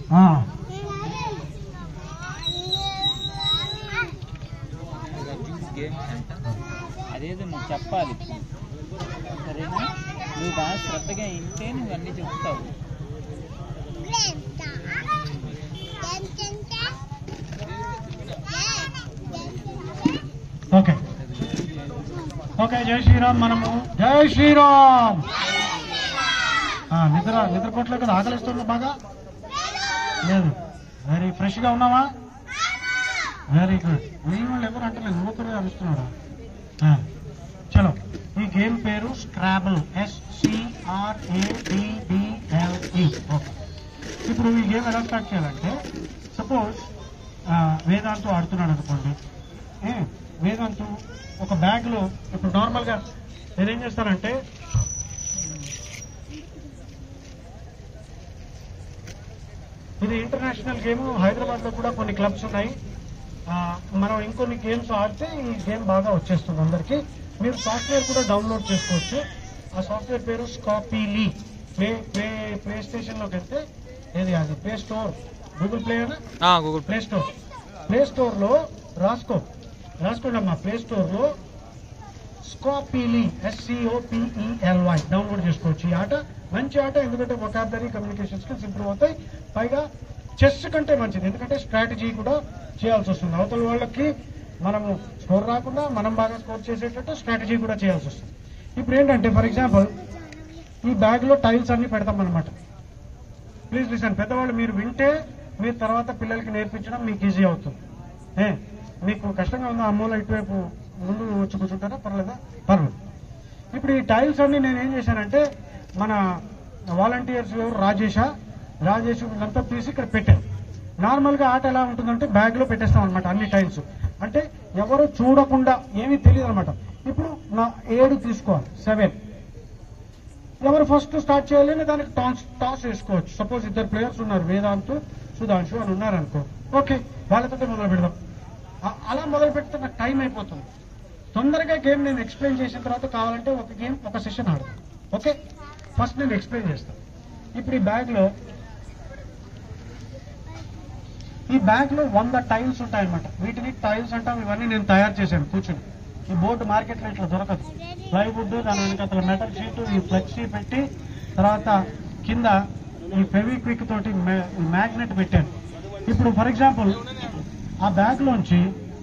అదేదో నువ్వు చెప్పాలి సరేనా, నువ్వు బాగా శ్రద్ధగా వింటే నువ్వు అన్నీ చెప్తావు. ఓకే ఓకే, జై శ్రీరామ్. మనము జై శ్రీరామ్. నిద్రపోట్లే కదా, ఆకలిస్తుంది బాగా? లేదు, వెరీ ఫ్రెష్గా ఉన్నావా? Very good. మీ వాళ్ళు ఎవరు అంటే నువ్వు కూడా అరుస్తున్నాడా? చలో, ఈ గేమ్ పేరు స్క్రాబుల్, SCRABBLE. ఓకే, ఇప్పుడు ఈ గేమ్ ఎలా స్టార్ట్ చేయాలంటే, సపోజ్ వేదాంతు ఆడుతున్నాడు అనుకోండి. వేదాంతు ఒక బ్యాగ్లో, ఇప్పుడు నార్మల్గా నేనేం చేస్తానంటే, ఇది ఇంటర్నేషనల్ గేమ్. హైదరాబాద్లో కూడా కొన్ని క్లబ్స్ ఉన్నాయి. మనం ఇంకొన్ని గేమ్స్ ఆడితే ఈ గేమ్ బాగా వచ్చేస్తుంది అందరికీ. మీరు సాఫ్ట్వేర్ కూడా డౌన్లోడ్ చేసుకోవచ్చు. ఆ సాఫ్ట్వేర్ పేరు స్కాపీలీ. ప్లే స్టేషన్లోకి వెళ్తే, ఏది అది ప్లే స్టోర్, గూగుల్ ప్లే అయినా గూగుల్ ప్లే స్టోర్లో రాసుకోండి అమ్మా. ప్లే స్టోర్లో స్కాపీలీ, SCOPELY డౌన్లోడ్ చేసుకోవచ్చు. ఈ ఆట మంచి ఆట, ఎందుకంటే వొకాబులరీ, కమ్యూనికేషన్ స్కిల్స్ ఇంప్రూవ్ అవుతాయి. పైగా చెస్ కంటే మంచిది, ఎందుకంటే స్ట్రాటజీ కూడా చేయాల్సి వస్తుంది. అవతల వాళ్ళకి మనము స్కోర్ రాకుండా మనం బాగా స్కోర్ చేసేటట్టు స్ట్రాటజీ కూడా చేయాల్సి వస్తుంది. ఇప్పుడు ఏంటంటే, ఫర్ ఎగ్జాంపుల్ ఈ బ్యాగ్లో టైల్స్ అన్ని పెడతాం అనమాట. ప్లీజ్ లిసన్, పెద్దవాళ్ళు మీరు వింటే మీరు తర్వాత పిల్లలకి నేర్పించడం మీకు ఈజీ అవుతుంది. మీకు కష్టంగా ఉందా? అమ్మోలో ఇటువైపు ముందు వచ్చి కూర్చుంటారా? పర్లేదా? పర్లేదు. ఇప్పుడు ఈ టైల్స్ అన్ని నేను ఏం చేశానంటే, మన వాలంటీర్స్ ఎవరు రాజేష్ వీళ్ళంతా తీసి ఇక్కడ పెట్టాను. నార్మల్గా ఆట ఎలా ఉంటుందంటే, బ్యాగ్ లో పెట్టేస్తాం అనమాట అన్ని టైల్స్. అంటే ఎవరు చూడకుండా, ఏమీ తెలియదు అనమాట. ఇప్పుడు నా 7 తీసుకోవాలి, 7. ఎవరు ఫస్ట్ స్టార్ట్ చేయాలని దానికి టాస్ వేసుకోవచ్చు. సపోజ్ 2 ప్లేయర్స్ ఉన్నారు, వేదాంతు, సుధాంశు అని ఉన్నారు అనుకో. ఓకే, వాళ్ళతో మొదలు పెడదాం. అలా మొదలు పెడితే నాకు టైం అయిపోతుంది. తొందరగా గేమ్ నేను ఎక్స్ప్లెయిన్ చేసిన తర్వాత కావాలంటే ఒక గేమ్, ఒక సెషన్ ఆడతాను. ఓకే, ఫస్ట్ నేను ఎక్స్ప్లెయిన్ చేస్తాను. ఇప్పుడు ఈ బ్యాగ్ లో 100 టైల్స్ ఉంటాయన్నమాట. వీటిని టైల్స్ అంటాం. ఇవన్నీ నేను తయారు చేశాను కూర్చుని. ఈ బోర్డు మార్కెట్లో ఇట్లా దొరకదు. ప్లైవుడ్, దాని వెనకాల మెటల్ షీట్, ఈ ఫ్లెక్సీ పెట్టి, తర్వాత కింద ఈ ఫెవిక్విక్ తోటి మ్యాగ్నెట్ పెట్టాను. ఇప్పుడు ఫర్ ఎగ్జాంపుల్ ఆ బ్యాగ్ లోంచి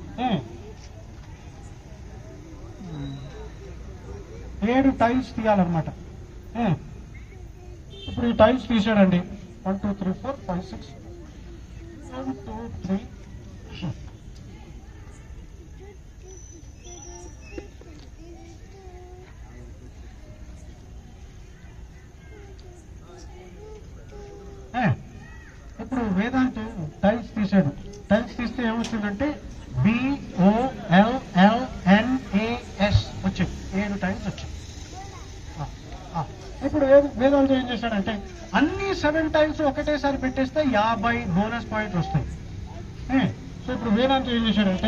7 టైల్స్ తీయాలన్నమాట. ఇప్పుడు ఈ టైల్స్ తీసాడండి. 1 2 3 4 5 6 1 2 3. ఇప్పుడు వేదాంత్ టైల్స్ తీసాడు. టైల్స్ తీస్తే ఏమొచ్చిందంటే BOLLNAS వచ్చింది. 7 టైల్స్ వచ్చింది. ఇప్పుడు వేదాంత్ ఏం చేశాడంటే, అన్ని 7 టైల్స్ ఒకటేసారి పెట్టేస్తే 50 బోనస్ పాయింట్లు వస్తాయి. సో ఇప్పుడు వేదాంత్ ఏం చేశాడంటే,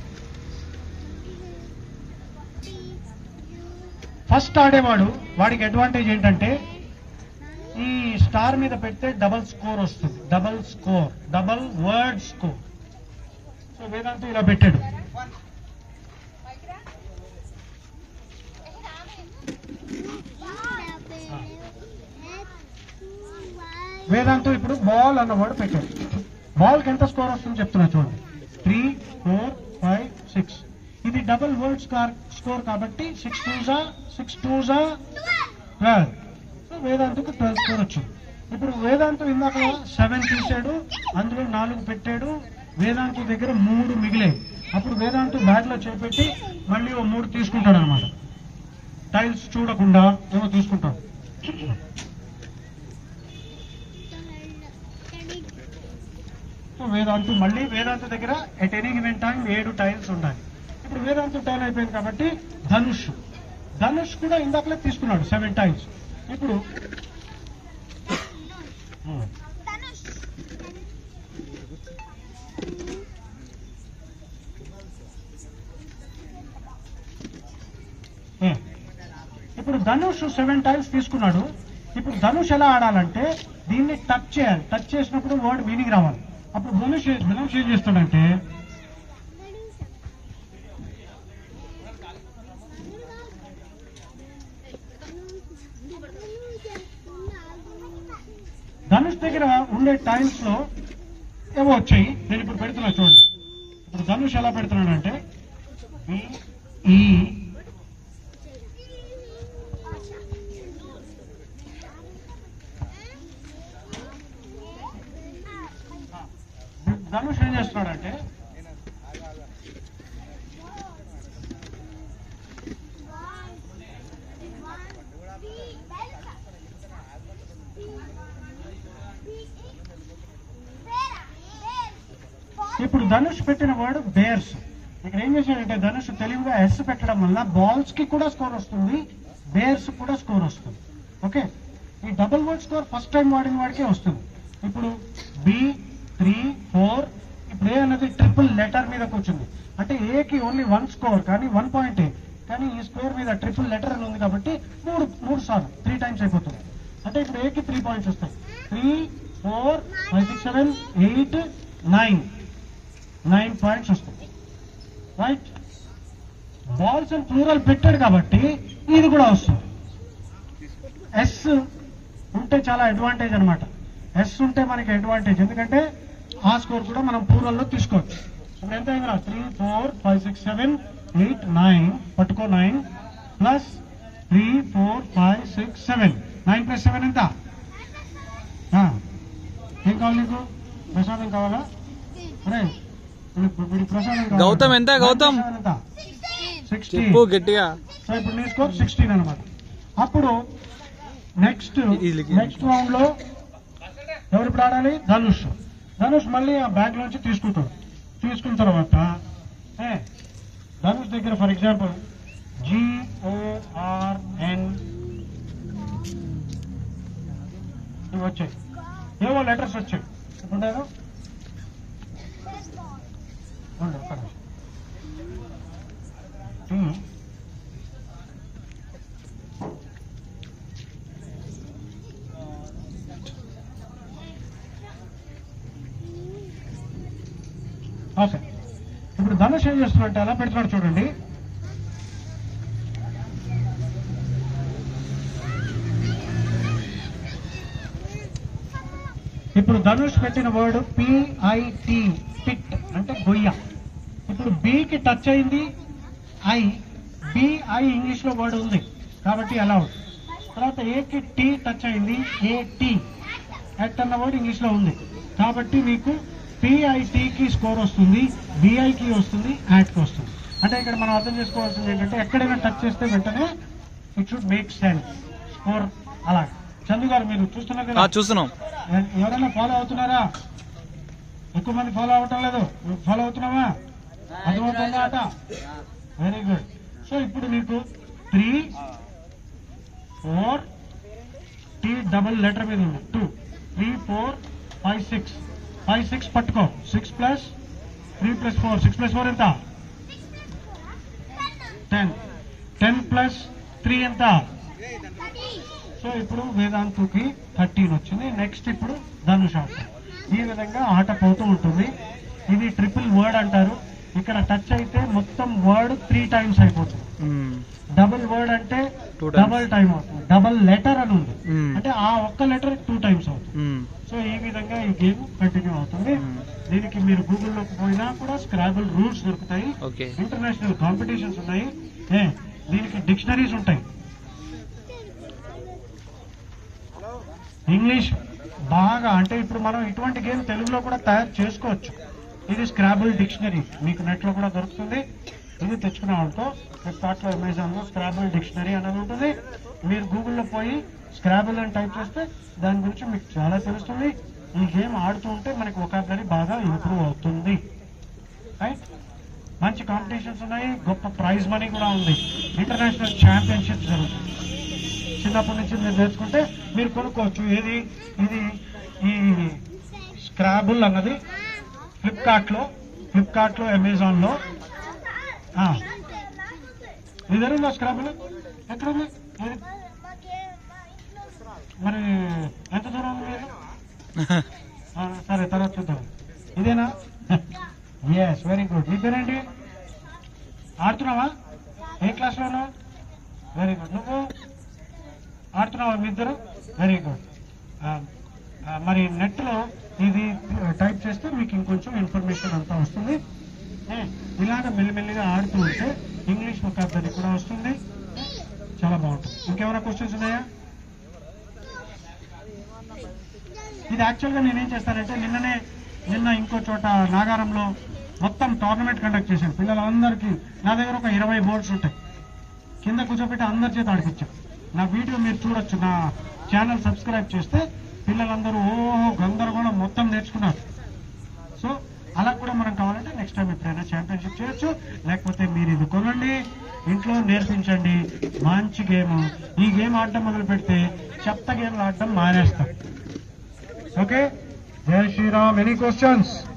ఫస్ట్ ఆడేవాడు, వాడికి అడ్వాంటేజ్ ఏంటంటే, ఈ స్టార్ మీద పెడితే డబల్ స్కోర్ వస్తుంది. Double word score. So Vedant ఇలా పెట్టాడు. వేదాంత్ ఇప్పుడు బాల్ అన్న వర్డ్ పెట్టాడు. బాల్కి ఎంత స్కోర్ వస్తుందో చెప్తున్నా చూడండి. 3 4 5 6. ఇది డబల్ వర్డ్ స్కోర్ కాబట్టి 6 2 12. సో వేదాంత్కు 12 స్కోర్ వచ్చింది. ఇప్పుడు వేదాంత్ ఇందాక 7 తీసాడు, అందులో 4 పెట్టాడు. వేదాంత్ దగ్గర 3 మిగిలాయి. అప్పుడు వేదాంత్ బ్యాగ్ లో చేపెట్టి మళ్ళీ 3 తీసుకుంటాడు అనమాట. టైల్స్ చూడకుండా ఏమో తీసుకుంటాడు. వేదాంత్ దగ్గర at any given time 7 tiles ఉండాలి. ఇప్పుడు వేదాంత్ టైల్ అయిపోయింది కాబట్టి ధనుష్ కూడా ఇందాకలే తీసుకున్నాడు 7 టైల్స్. ఇప్పుడు ధనుష్ 7 టైల్స్ తీసుకున్నాడు. ఇప్పుడు ధనుష్ ఎలా ఆడాలంటే దీన్ని టచ్ చేయాలి. టచ్ చేసినప్పుడు వర్డ్ మీనింగ్ రావాలి. అప్పుడు ధనుష్ ఏం చేస్తాడంటే ధనుష్ దగ్గర ఉండే టైమ్స్ లో ఏవో వచ్చాయి. నేను ఇప్పుడు పెడుతున్నా చూడండి. ఇప్పుడు ధనుష్ ఎలా పెడుతున్నాడంటే ఈ ధనుష్ ఏం చేస్తున్నాడంటే ఇప్పుడు ధనుష్ పెట్టిన వర్డ్ బేర్స్. ఇక్కడ ఏం చేశాడంటే ధనుష్ తెలివిగా ఎస్ పెట్టడం వల్ల బాల్స్ కి కూడా స్కోర్ వస్తుంది, బేర్స్ కూడా స్కోర్ వస్తుంది. ఓకే, ఈ double word score first time వాడిన వాడికే వస్తుంది. ఇప్పుడు B3 4 ఇప్పుడు ఏ అనేది ట్రిపుల్ లెటర్ మీద కూర్చుంది. అంటే ఏకి ఓన్లీ 1 స్కోర్ కానీ 1 పాయింట్, కానీ ఈ స్కోర్ మీద ట్రిపుల్ లెటర్ అని ఉంది కాబట్టి మూడు సార్లు 3 టైమ్స్ అయిపోతుంది. అంటే ఇప్పుడు ఏకి 3 పాయింట్స్ వస్తాయి. 3 4 5 6 7 8 9 పాయింట్స్ వస్తాయి. రైట్, బాల్స్ అండ్ ప్లూరల్ పెట్టాడు కాబట్టి ఇది కూడా వస్తుంది. ఎస్ ఉంటే చాలా అడ్వాంటేజ్ అనమాట. ఎస్ ఉంటే మనకి అడ్వాంటేజ్, ఎందుకంటే ఆ స్కోర్ కూడా మనం ప్లూరల్లో తీసుకోవచ్చు. ఇప్పుడు ఎంత అయిందిరా? 3 4 5 6 7 8 9 పట్టుకో 9 ప్లస్ 3 4 5 6 7 9 ప్లస్ 7 ఎంత? ఏం కావాలి నీకు? ప్రసాదం కావాలా? అరే ప్రసాదం గౌతమ్ ఎంత? గౌతమ్ 60 గట్టిగా. సో ఇప్పుడు నీ స్కోర్ 16 అనమాట. అప్పుడు నెక్స్ట్ రౌండ్ లో ఎవరు ఇప్పుడు ఆడాలి? ధనుష్ మళ్ళీ ఆ బ్యాగ్ లోంచి తీసుకుంటాడు. తీసుకున్న తర్వాత ధనుష్ దగ్గర ఫర్ ఎగ్జాంపుల్ GORN ఇవి వచ్చాయి, ఏవో లెటర్స్ వచ్చాయి. ఇప్పుడు నేను ఓకే, ఇప్పుడు ధనుష్ ఏం చేస్తున్నట్టు ఎలా పెడుతున్నాడు చూడండి. ఇప్పుడు ధనుష్ పెట్టిన వర్డ్ PIT, పిట్ అంటే గొయ్య. ఇప్పుడు బికి టచ్ అయింది BI ఇంగ్లీష్ లో వర్డ్ ఉంది కాబట్టి అలౌడ్. తర్వాత ఏకి టీ టచ్ అయింది AT, ఎట్ అన్న వర్డ్ ఇంగ్లీష్ లో ఉంది కాబట్టి మీకు PIT కి స్కోర్ వస్తుంది, BI కి వస్తుంది, యాట్ కి వస్తుంది. అంటే ఇక్కడ మనం అర్థం చేసుకోవాల్సింది ఏంటంటే ఎక్కడైనా టచ్ చేస్తే వెంటనే it should make sense score. అలా చందు గారు మీరు చూస్తున్నారు కదా? చూస్తున్నాం. ఎవరైనా ఫాలో అవుతున్నారా? ఎక్కువ మంది ఫాలో అవటం లేదు. ఫాలో అవుతున్నావా? అర్థమవుతుందా ఆట? Very good. సో ఇప్పుడు మీకు 3 4 T డబుల్ లెటర్ మీద ఉంది 2 3 4 5 6 5 6 పట్టుకో. 6 ప్లస్ 3 ప్లస్ 4 6 ప్లస్ 4 ఎంత? 10 10 ప్లస్ 3 ఎంత? సో ఇప్పుడు వేదాంతుకి 13 వచ్చింది. నెక్స్ట్ ఇప్పుడు ధనుష్ ఆట. ఈ విధంగా ఆట పోతూ ఉంటుంది. ఇది ట్రిపుల్ వర్డ్ అంటారు. ఇక్కడ టచ్ అయితే మొత్తం వర్డ్ 3 టైమ్స్ అయిపోతుంది. డబుల్ వర్డ్ అంటే డబుల్ టైం అవుతుంది. డబుల్ లెటర్ అని ఉంది అంటే ఆ ఒక్క లెటర్ 2 టైమ్స్ అవుతుంది. సో ఈ విధంగా ఈ గేమ్ కంటిన్యూ అవుతుంది. దీనికి మీరు గూగుల్లోకి పోయినా కూడా స్క్రాబుల్ రూల్స్ దొరుకుతాయి. ఇంటర్నేషనల్ కాంపిటీషన్స్ ఉన్నాయి. దీనికి డిక్షనరీస్ ఉంటాయి. ఇంగ్లీష్ బాగా అంటే ఇప్పుడు మనం ఇటువంటి గేమ్ తెలుగులో కూడా తయారు చేసుకోవచ్చు. ఇది స్క్రాబుల్ డిక్షనరీ మీకు నెట్ లో కూడా దొరుకుతుంది. ఇది తెచ్చుకునే వాళ్ళతో ఫ్లిప్కార్ట్ లో అమెజాన్ లో స్క్రాబుల్ డిక్షనరీ అనేది ఉంటుంది. మీరు గూగుల్లో పోయి స్క్రాబుల్ అని టైప్ చేస్తే దాని గురించి మీకు చాలా తెలుస్తుంది. ఈ గేమ్ ఆడుతూ ఉంటే మనకి వొకాబులరీ బాగా ఇంప్రూవ్ అవుతుంది. రైట్, మంచి కాంపిటీషన్స్ ఉన్నాయి. గొప్ప ప్రైజ్ మనీ కూడా ఉంది. ఇంటర్నేషనల్ ఛాంపియన్షిప్ జరుగుతుంది. చిన్నప్పటి నుంచి మీరు నేర్చుకుంటే మీరు కొనుక్కోవచ్చు. ఇది ఈ స్క్రాబుల్ అన్నది ఫ్లిప్కార్ట్ లో అమెజాన్ లో మీ దగ్గర ఉందా స్క్రాబుల్? ఎక్కడుంది? మరి ఎంత దూరం ఉంది మీరు? సరే తర్వాత చూద్దాం. ఇదేనా? Yes, very good. నీ పేరేంటి? ఆడుతున్నావా? ఏ క్లాస్లో ఉన్నావు? Very good. నువ్వు ఆడుతున్నావా? మీ ఇద్దరు? Very good. మరి నెట్లో ఇది టైప్ చేస్తే మీకు ఇంకొంచెం ఇన్ఫర్మేషన్ అంతా వస్తుంది. ఇలాగ మెల్లిమెల్లిగా ఆడుతూ ఉంటే ఇంగ్లీష్ వొకాబులరీ కూడా వస్తుంది. చాలా బాగుంటుంది. ఇంకేమైనా క్వశ్చన్స్ ఉన్నాయా? ఇది యాక్చువల్గా నేనేం చేస్తానంటే నిన్న ఇంకో చోట నాగారంలో మొత్తం టోర్నమెంట్ కండక్ట్ చేశాను. పిల్లలందరికీ నా దగ్గర ఒక 20 బోర్డ్స్ ఉంటాయి. కింద కూర్చోబెట్టి అందరి చేత ఆడిపించాం. నా వీడియో మీరు చూడొచ్చు. నా ఛానల్ సబ్స్క్రైబ్ చేస్తే పిల్లలందరూ ఓహో గందరగోళం మొత్తం నేర్చుకున్నారు. సో అలా కూడా మనం కావాలంటే నెక్స్ట్ టైం ఎప్పుడైనా ఛాంపియన్షిప్ చేయొచ్చు. లేకపోతే మీరు ఇది కొనండి, ఇంట్లో నేర్పించండి. మంచి గేమ్. ఈ గేమ్ ఆడటం మొదలు పెడితే చెత్త గేమ్లు ఆడటం మానేస్తాం. ఓకే, జై శ్రీరామ్. Any questions?